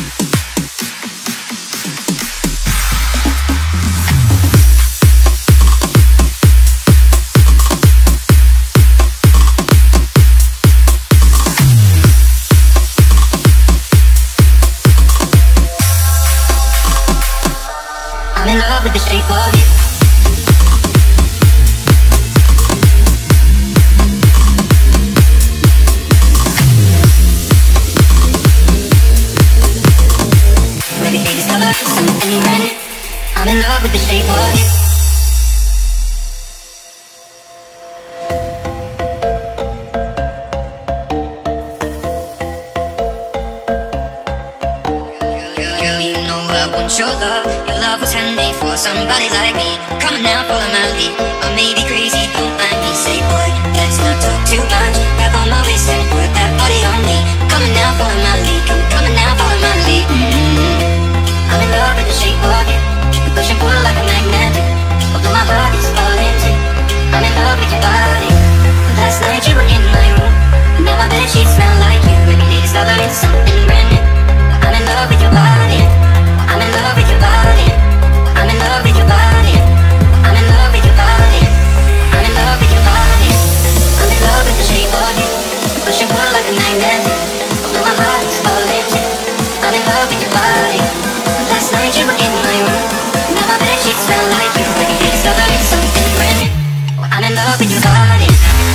I'm in love with the shape of you. Every day discover something brand new. I'm in love with the shape of you. Girl, you know I want your love. Your love was handmade for somebody like me. Come on now, follow my lead. I may be crazy, don't mind me. Say boy, let's not talk too much. Grab on my waist and put that body on me. Come on now, follow my lead. Come on now, follow my lead. I'm in love with the shape of you. We push and pull like a magnet. Although my body's falling too. I'm in love with your body. Last night you were in my room. Now my bed sheets smell like you. Every day discovering something brand new. I'm in love with your body. I'm in love with your body. I'm in love with your body. I'm in love with your body. I'm in love with your body. I'm in love with the shape of you. Push and pull like a magnet. Although my body's falling too. I'm in love with your body. Last night you were in my room. Now my bed sheets smell like you. Every day discovering something brand new. I'm in love with your body.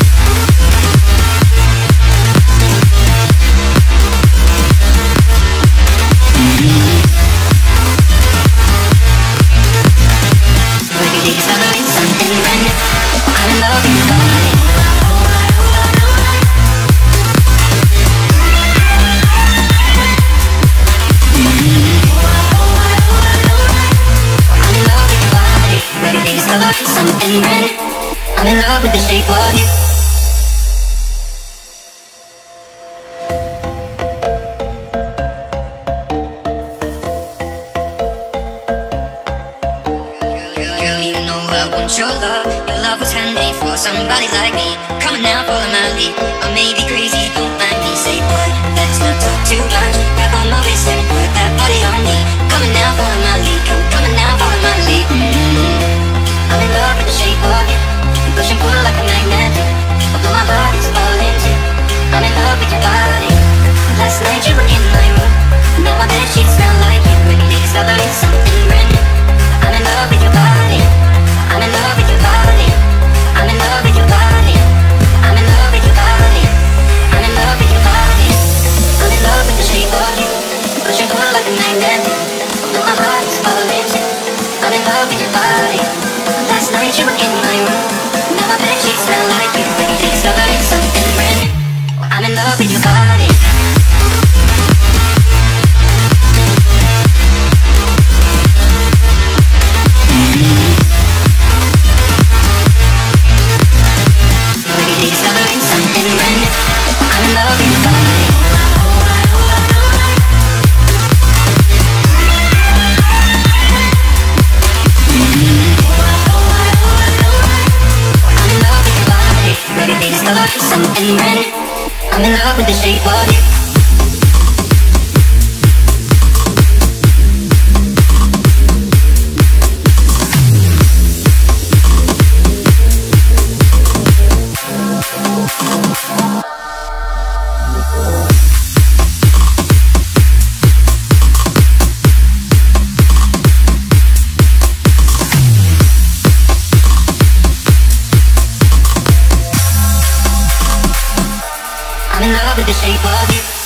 Every day discovering something brand new. I'm in love with your body. Every day discovering something brand new. I'm in love with the shape of you. Girl, you know I want your love. Your love was handmade for somebody like me. Come on now, follow my lead. I may be crazy, don't mind me. Say boy, let's not talk too much. Grab on my waist and put that body on me. Come on now, follow my lead. Come on now, follow my lead. I'm in love with the shape of you. Push and pull like a magnet. Although my body's falling too. I'm in love with your body. Last night you were in my room. Now my bed sheets smell like you. Every day discovering something brand new. I'm in love with your body. I'm in love with your body. I'm in love with your body. I'm in love with your body. I'm in love with your body. I'm in love with the shape of you. Push and pull like a magnet. Although my body's falling too. I'm in love with your body. Last night you were in my room. Now my bed sheets smell like you. Every day discovering something brand new. I'm in love with your body. Every day discovering something brand new. I'm in love with your body. Every day discovering something brand new. I'm in love with the shape of you. I'm in love with the shape of you.